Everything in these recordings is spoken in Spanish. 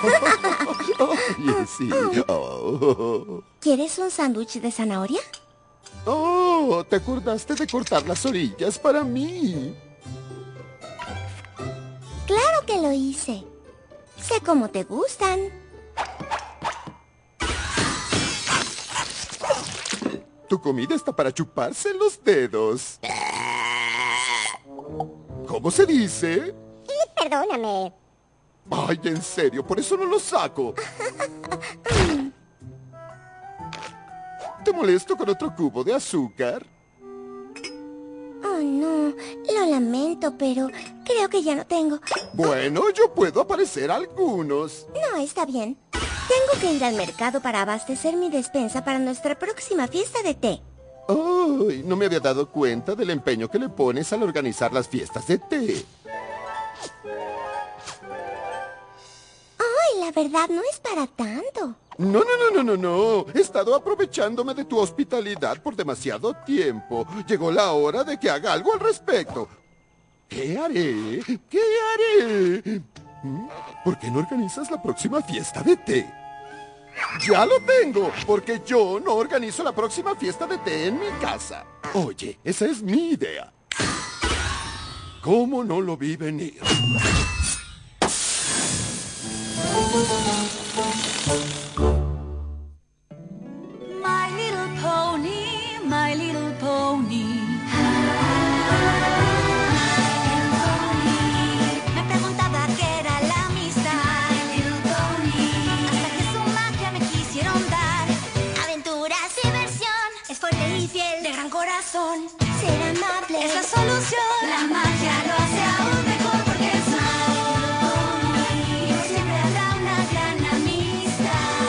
Oye, sí. Oh. ¿Quieres un sándwich de zanahoria? Oh, te acordaste de cortar las orillas para mí. Claro que lo hice. Sé cómo te gustan. Tu comida está para chuparse los dedos. ¿Cómo se dice? Perdóname. Ay, en serio, por eso no lo saco. ¿Te molesto con otro cubo de azúcar? Oh, no. Lo lamento, pero creo que ya no tengo. Bueno, yo puedo aparecer algunos. No, está bien. Tengo que ir al mercado para abastecer mi despensa para nuestra próxima fiesta de té. Ay, no me había dado cuenta del empeño que le pones al organizar las fiestas de té. Ay, la verdad no es para tanto. No. He estado aprovechándome de tu hospitalidad por demasiado tiempo. Llegó la hora de que haga algo al respecto. ¿Qué haré? ¿Qué haré? ¿Por qué no organizas la próxima fiesta de té? ¡Ya lo tengo! Porque yo no organizo la próxima fiesta de té en mi casa. Oye, esa es mi idea. ¿Cómo no lo vi venir? My little pony, my little pony. Me preguntaba qué era la amistad, my little pony. Hasta que su magia me quisieron dar. Aventuras y diversión, es fuerte y fiel, de gran corazón. Ser amable Es la solución. La magia lo hace aún mejor porque es y siempre habrá una gran amistad.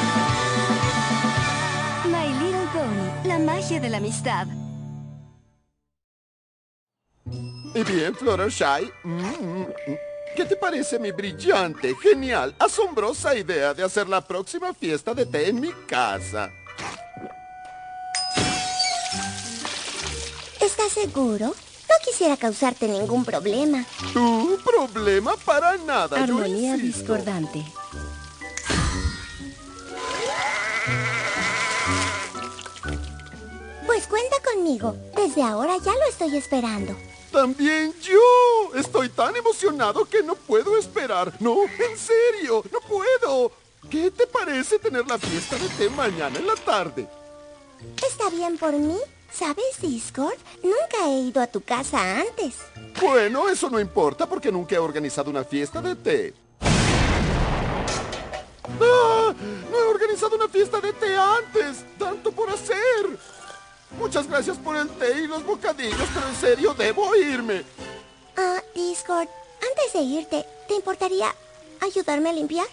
My Little Pony, la magia de la amistad. Y bien, Fluttershy, ¿qué te parece mi brillante, genial, asombrosa idea de hacer la próxima fiesta de té en mi casa? ¿Estás seguro? No quisiera causarte ningún problema. ¿Tu problema? Para nada, yo Armonía insisto. discordante. Pues cuenta conmigo. Desde ahora ya lo estoy esperando. También yo. Estoy tan emocionado que no puedo esperar. No, en serio, no puedo. ¿Qué te parece tener la fiesta de té mañana en la tarde? ¿Está bien por mí? ¿Sabes, Discord? Nunca he ido a tu casa antes. Bueno, eso no importa porque nunca he organizado una fiesta de té. ¡Ah! No he organizado una fiesta de té antes. Tanto por hacer. Muchas gracias por el té y los bocadillos, pero en serio debo irme. Ah, Discord, antes de irte, ¿te importaría ayudarme a limpiar?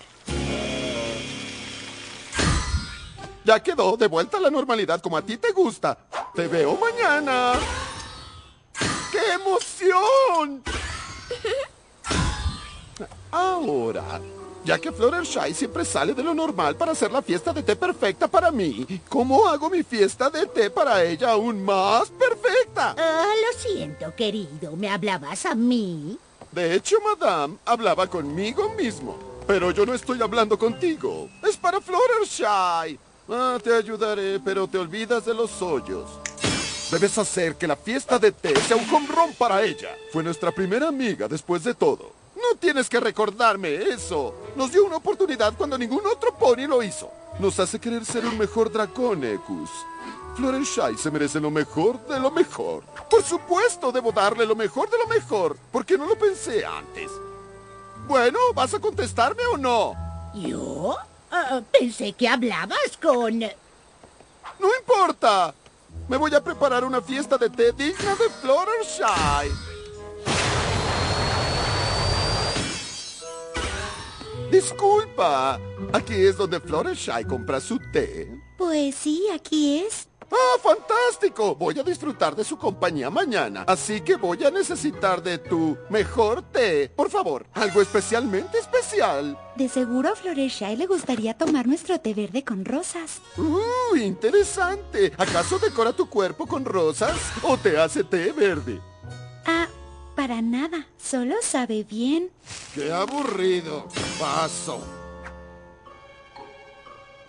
Ya quedó de vuelta a la normalidad como a ti te gusta. Te veo mañana. ¡Qué emoción! Ahora, ya que Fluttershy siempre sale de lo normal para hacer la fiesta de té perfecta para mí, ¿cómo hago mi fiesta de té para ella aún más perfecta? Lo siento, querido. ¿Me hablabas a mí? De hecho, Madame, hablaba conmigo mismo. Pero yo no estoy hablando contigo. Es para Fluttershy. Ah, te ayudaré, pero te olvidas de los hoyos. Debes hacer que la fiesta de té sea un home run para ella. Fue nuestra primera amiga después de todo. No tienes que recordarme eso. Nos dio una oportunidad cuando ningún otro pony lo hizo. Nos hace querer ser un mejor Draconicus. Fluttershy se merece lo mejor de lo mejor. Por supuesto, debo darle lo mejor de lo mejor, porque no lo pensé antes. Bueno, ¿vas a contestarme o no? ¿Yo? Pensé que hablabas con... No importa. Me voy a preparar una fiesta de té digna de Fluttershy. Disculpa. Aquí es donde Fluttershy compra su té. Pues sí, aquí es. ¡Ah, fantástico! Voy a disfrutar de su compañía mañana. Así que voy a necesitar de tu mejor té. Por favor, algo especialmente especial. De seguro a Fluttershy le gustaría tomar nuestro té verde con rosas. Interesante. ¿Acaso decora tu cuerpo con rosas o te hace té verde? Ah, para nada. Solo sabe bien. ¡Qué aburrido! Paso.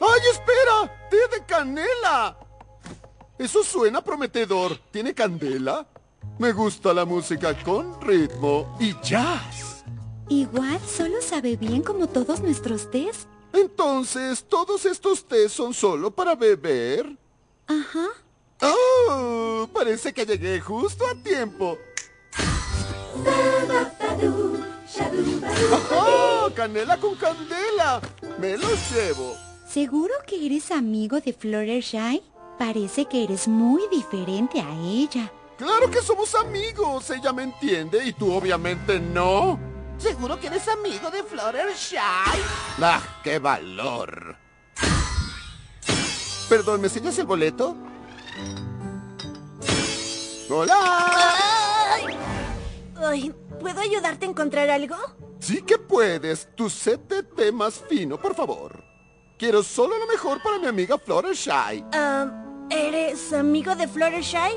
¡Ay, espera! ¡Té de canela! Eso suena prometedor. ¿Tiene candela? Me gusta la música con ritmo y jazz. Igual solo sabe bien como todos nuestros tés. Entonces, ¿todos estos tés son solo para beber? Ajá. ¡Oh! Parece que llegué justo a tiempo. ¡Ajá! ¡Canela con candela! ¡Me los llevo! ¿Seguro que eres amigo de Fluttershy? Parece que eres muy diferente a ella. ¡Claro que somos amigos! Ella me entiende y tú obviamente no. ¿Seguro que eres amigo de Fluttershy? ¡Ah, qué valor! Perdón, ¿me enseñas el boleto? ¡Hola! Ay, ¿puedo ayudarte a encontrar algo? Sí que puedes. Tu set de té más fino, por favor. Quiero solo lo mejor para mi amiga Fluttershy. ¿Eres amigo de Fluttershy?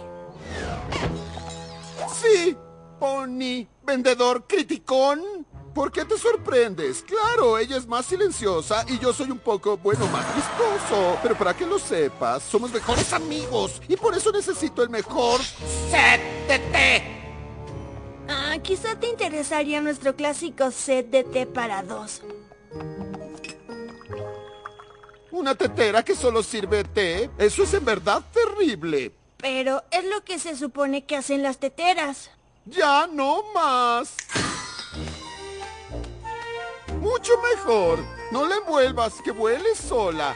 Sí, Pony, vendedor criticón. ¿Por qué te sorprendes? Claro, ella es más silenciosa y yo soy un poco, más vistoso. Pero para que lo sepas, somos mejores amigos y por eso necesito el mejor set de té. Quizá te interesaría nuestro clásico set de té para dos. ¿Una tetera que solo sirve té? Eso es en verdad terrible. Pero es lo que se supone que hacen las teteras. ¡Ya no más! Mucho mejor. No la envuelvas, que vuele sola.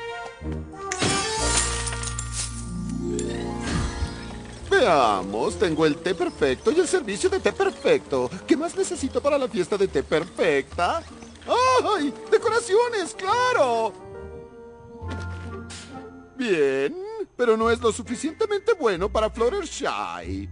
Veamos, tengo el té perfecto y el servicio de té perfecto. ¿Qué más necesito para la fiesta de té perfecta? ¡Ay! ¡Decoraciones, claro! Bien, pero no es lo suficientemente bueno para Fluttershy.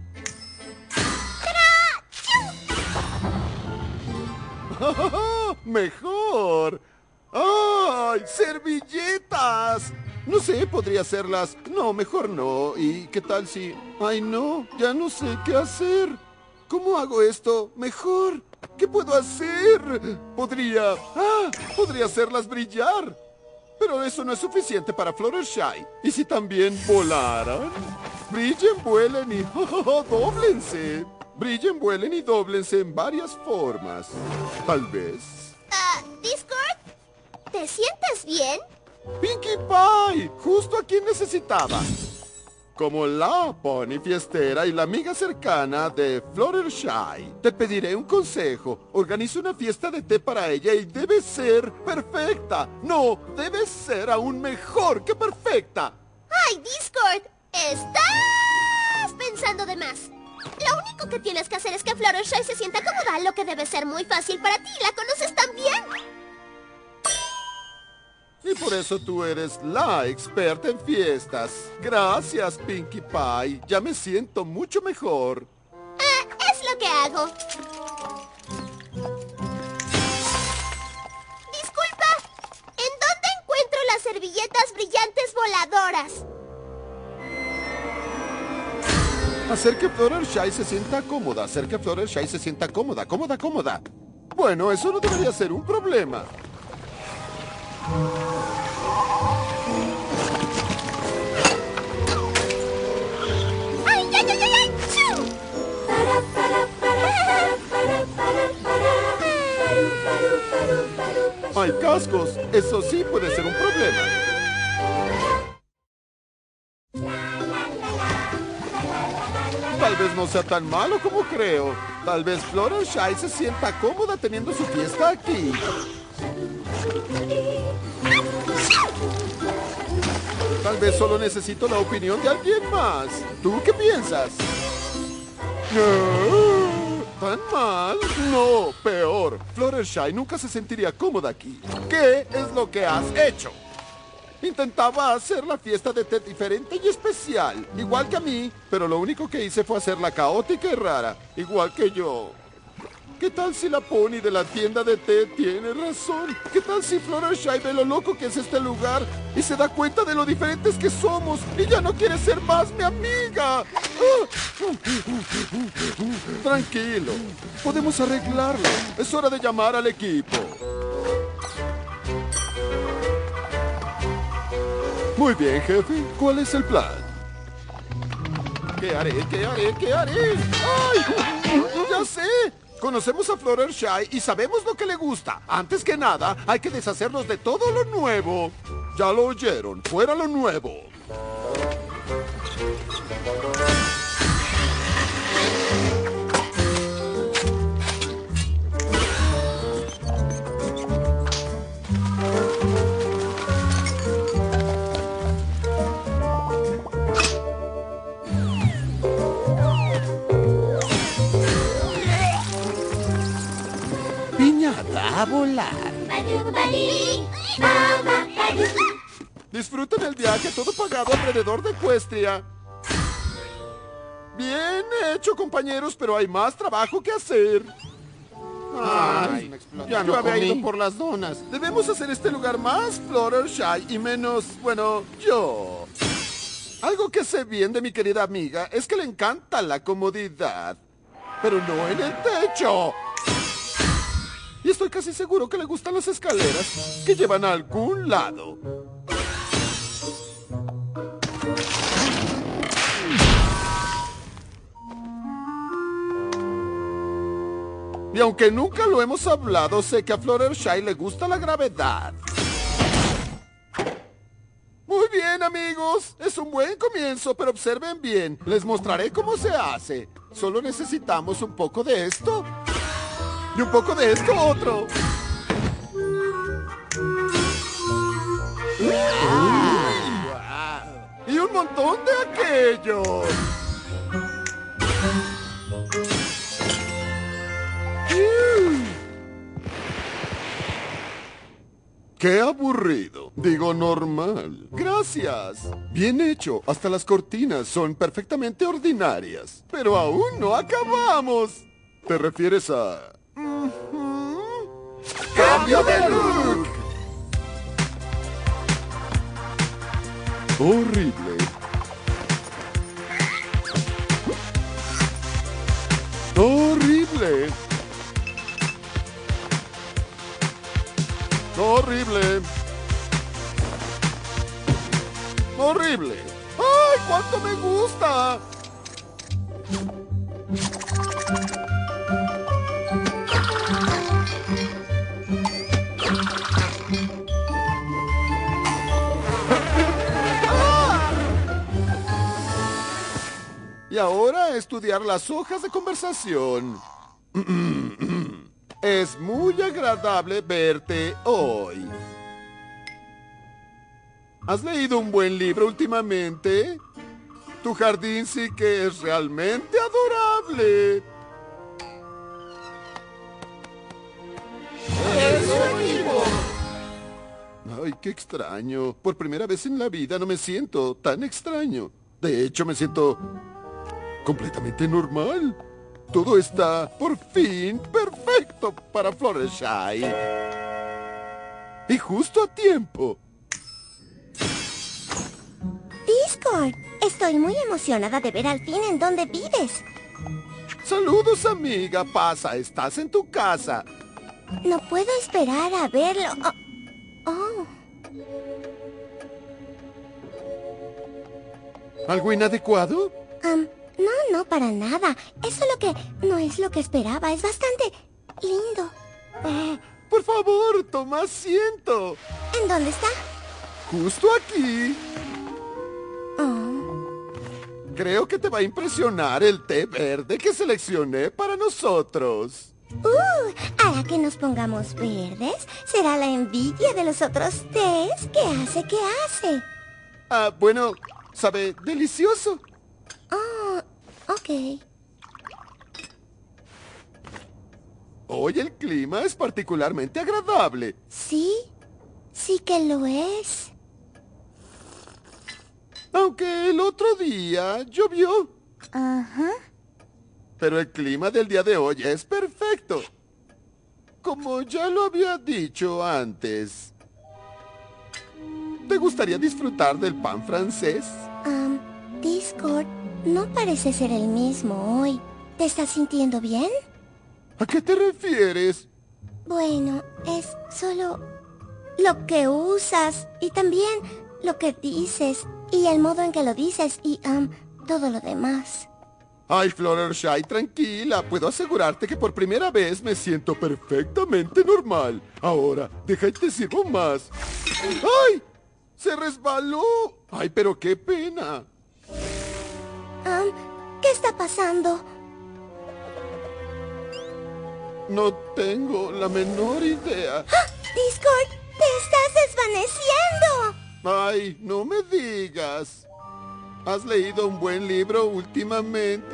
¡Mejor! ¡Ay! ¡Servilletas! No sé, podría hacerlas. No, mejor no. ¿Y qué tal si...? ¡Ay, no! Ya no sé qué hacer. ¿Cómo hago esto mejor? ¿Qué puedo hacer? Podría hacerlas brillar. Pero eso no es suficiente para Fluttershy. ¿Y si también volaran? Brillen, vuelen y... ¡dóblense! Brillen, vuelen y dóblense en varias formas. Tal vez. ¿Discord? ¿Te sientes bien? ¡Pinkie Pie! Justo a quien necesitaba. Como la Pony fiestera y la amiga cercana de Fluttershy, te pediré un consejo. Organiza una fiesta de té para ella y debe ser perfecta. No, debe ser aún mejor que perfecta. ¡Ay, Discord! ¡Estás pensando de más! Lo único que tienes que hacer es que Fluttershy se sienta cómoda, lo que debe ser muy fácil para ti. ¿La conoces tan bien? Y por eso tú eres la experta en fiestas. Gracias, Pinkie Pie. Ya me siento mucho mejor. Es lo que hago. Disculpa, ¿en dónde encuentro las servilletas brillantes voladoras? Hacer que Fluttershy se sienta cómoda. Hacer que Fluttershy se sienta cómoda. Cómoda. Bueno, eso no debería ser un problema. ¡Ay, ay, ay, ay! ay! ¡Chu! Hay cascos. Eso sí puede ser un problema. Tal vez no sea tan malo como creo. Tal vez Fluttershy se sienta cómoda teniendo su fiesta aquí. Tal vez solo necesito la opinión de alguien más. ¿Tú qué piensas? ¿Tan mal? No, peor. Fluttershy nunca se sentiría cómoda aquí. ¿Qué es lo que has hecho? Intentaba hacer la fiesta de té diferente y especial, igual que a mí, pero lo único que hice fue hacerla caótica y rara, igual que yo. ¿Qué tal si la Pony de la tienda de té tiene razón? ¿Qué tal si Fluttershy ve lo loco que es este lugar y se da cuenta de lo diferentes que somos y ya no quiere ser más mi amiga? Tranquilo, podemos arreglarlo. Es hora de llamar al equipo. Muy bien, jefe. ¿Cuál es el plan? ¿Qué haré? ¡Ay! ¡Ya sé! Conocemos a Fluttershy y sabemos lo que le gusta. Antes que nada, hay que deshacernos de todo lo nuevo. Ya lo oyeron. ¡Fuera lo nuevo! Piñata a volar. Disfruten el viaje todo pagado alrededor de Equestria. Bien hecho, compañeros, pero hay más trabajo que hacer. Ay, ya no Yo había comí. ido por las donas. Debemos hacer este lugar más Fluttershy y menos, bueno, yo. Algo que sé bien de mi querida amiga es que le encanta la comodidad. Pero no en el techo. Y estoy casi seguro que le gustan las escaleras que llevan a algún lado. Y aunque nunca lo hemos hablado, sé que a Fluttershy le gusta la gravedad. Muy bien, amigos. Es un buen comienzo, pero observen bien. Les mostraré cómo se hace. Solo necesitamos un poco de esto. Y un poco de esto otro. Y un montón de aquello. ¡Qué aburrido! Digo normal. Gracias. Bien hecho. Hasta las cortinas son perfectamente ordinarias. Pero aún no acabamos. ¿Te refieres a...? ¡Cambio de look! Horrible. Horrible. Horrible. Horrible. ¡Ay, cuánto me gusta! Y ahora a estudiar las hojas de conversación. Es muy agradable verte hoy. ¿Has leído un buen libro últimamente? Tu jardín sí que es realmente adorable. Ay, qué extraño. Por primera vez en la vida no me siento tan extraño. De hecho, me siento completamente normal. Todo está, por fin, perfecto para Fluttershy. Y justo a tiempo. Discord, estoy muy emocionada de ver al fin en dónde vives. Saludos, amiga. Pasa, estás en tu casa. No puedo esperar a verlo. Oh. ¿Algo inadecuado? No, para nada. Es solo que no es lo que esperaba. Es bastante lindo. Por favor, toma asiento. ¿En dónde está? Justo aquí. Oh. Creo que te va a impresionar el té verde que seleccioné para nosotros. Hará que nos pongamos verdes. Será la envidia de los otros tés que hace. Bueno, sabe delicioso. Oh, ok. Hoy el clima es particularmente agradable. Sí que lo es. Aunque el otro día llovió. Ajá. Pero el clima del día de hoy es perfecto. Como ya lo había dicho antes. ¿Te gustaría disfrutar del pan francés? Discord, no parece ser el mismo hoy. ¿Te estás sintiendo bien? ¿A qué te refieres? Bueno, es solo lo que usas y también lo que dices y el modo en que lo dices y todo lo demás. Ay, Fluttershy, tranquila. Puedo asegurarte que por primera vez me siento perfectamente normal. Ahora, deja y te sirvo más. ¡Ay! ¡Se resbaló! ¡Ay, pero qué pena! ¿Qué está pasando? No tengo la menor idea. ¡Ah! ¡Discord! ¡Te estás desvaneciendo! Ay, no me digas. ¿Has leído un buen libro últimamente?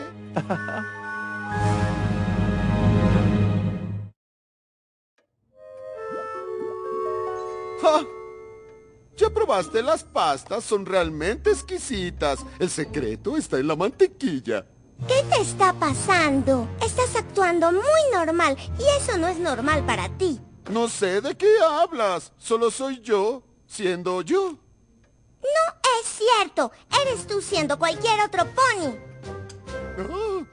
¡Ja! ¿Ya probaste las pastas? Son realmente exquisitas. El secreto está en la mantequilla. ¿Qué te está pasando? Estás actuando muy normal y eso no es normal para ti. No sé de qué hablas. Solo soy yo, siendo yo. No es cierto. Eres tú siendo cualquier otro pony. Ah.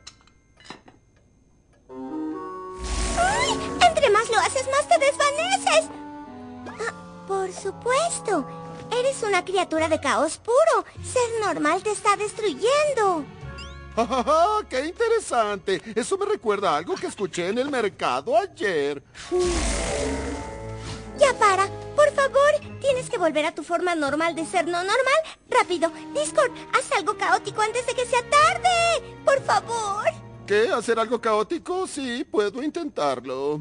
¡Ay! Entre más lo haces, más te desvaneces. Por supuesto. Eres una criatura de caos puro. Ser normal te está destruyendo. ¡Ja, ja, ja! ¡Qué interesante! Eso me recuerda a algo que escuché en el mercado ayer. Ya para. Por favor, tienes que volver a tu forma normal de ser no normal. Rápido, Discord, haz algo caótico antes de que sea tarde. Por favor. ¿Qué? ¿Hacer algo caótico? Sí, puedo intentarlo.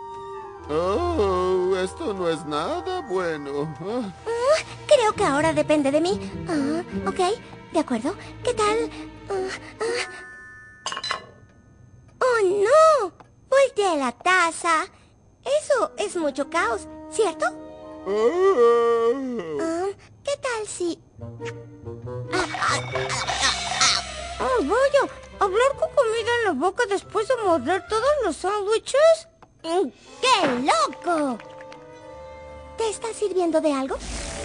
Oh, esto no es nada bueno. Creo que ahora depende de mí. Ok, de acuerdo. ¿Qué tal? ¡Oh, no! Volteé la taza. Eso es mucho caos, ¿cierto? ¿Qué tal si...? Vaya, ¿hablar con comida en la boca después de morder todos los sándwiches? ¡Qué loco! ¿Te estás sirviendo de algo?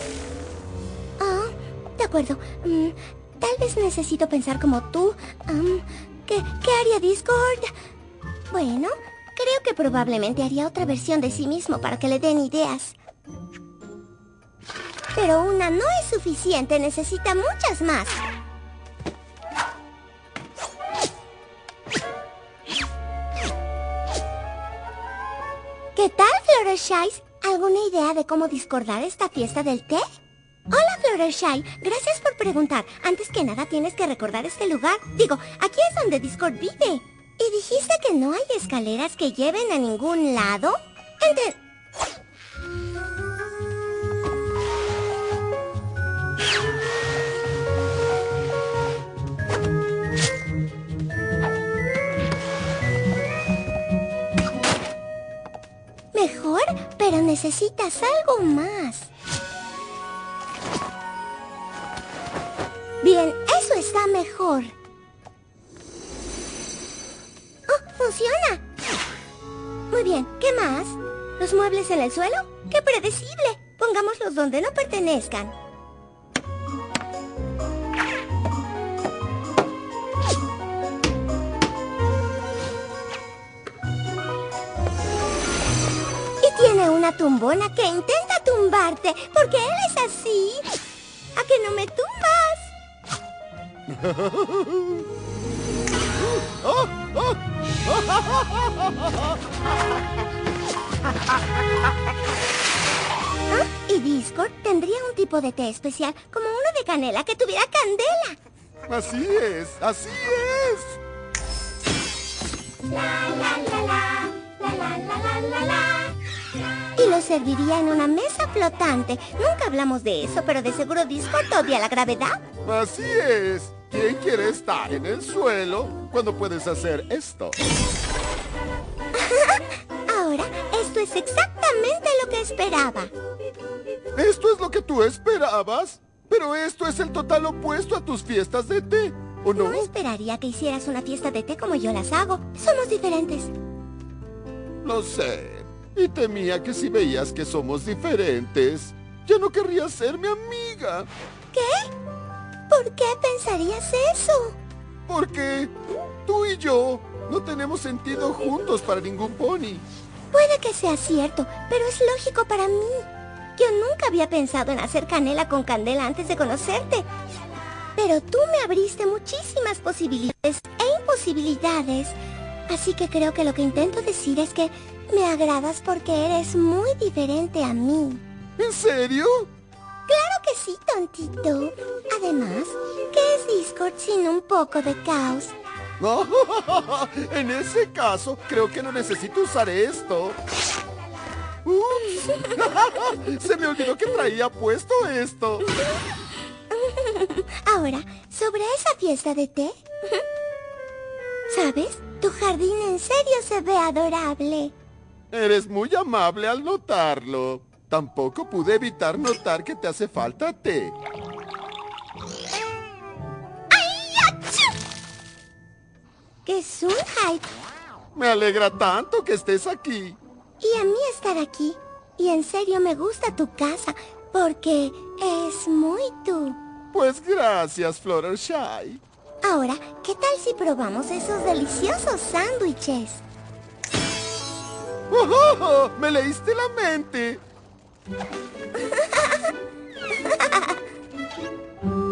De acuerdo. Tal vez necesito pensar como tú. ¿Qué haría Discord? Bueno, creo que probablemente haría otra versión de sí mismo para que le den ideas. Pero una no es suficiente, necesita muchas más. ¿Qué tal, Fluttershy? ¿Alguna idea de cómo discordar esta fiesta del té? Hola, Fluttershy. Gracias por preguntar. Antes que nada, tienes que recordar este lugar. Digo, aquí es donde Discord vive. ¿Y dijiste que no hay escaleras que lleven a ningún lado? Mejor, pero necesitas algo más. Bien, eso está mejor. ¡Oh, funciona! Muy bien, ¿qué más? ¿Los muebles en el suelo? ¡Qué predecible! Pongámoslos donde no pertenezcan. Y tiene una tumbona que intenta tumbarte, porque él es así. ¿A que no me tumbas? Y Discord tendría un tipo de té especial, como uno de canela que tuviera candela. Así es, así es. La la la la, la la la la la. Y lo serviría en una mesa flotante. Nunca hablamos de eso, pero de seguro Discord odia la gravedad. Así es. ¿Quién quiere estar en el suelo cuando puedes hacer esto? Ahora, esto es exactamente lo que esperaba. ¿Esto es lo que tú esperabas? Pero esto es el total opuesto a tus fiestas de té, ¿o no? No esperaría que hicieras una fiesta de té como yo las hago. Somos diferentes. Lo sé. Y temía que si veías que somos diferentes, ya no querrías ser mi amiga. ¿Qué? ¿Por qué pensarías eso? Porque tú y yo no tenemos sentido juntos para ningún pony. Puede que sea cierto, pero es lógico para mí. Yo nunca había pensado en hacer canela con candela antes de conocerte. Pero tú me abriste muchísimas posibilidades e imposibilidades. Así que creo que lo que intento decir es que me agradas porque eres muy diferente a mí. ¿En serio? Claro que sí, tontito. Además, ¿qué es Discord sin un poco de caos? En ese caso, creo que no necesito usar esto. Se me olvidó que traía puesto esto. Ahora, sobre esa fiesta de té. ¿Sabes? Tu jardín en serio se ve adorable. Eres muy amable al notarlo. Tampoco pude evitar notar que te hace falta té. ¡Qué Sunlight! Me alegra tanto que estés aquí. Y a mí estar aquí. Y en serio me gusta tu casa, porque es muy tú. Pues gracias, Fluttershy. Ahora, ¿qué tal si probamos esos deliciosos sándwiches? ¡Oh! ¡Me leíste la mente!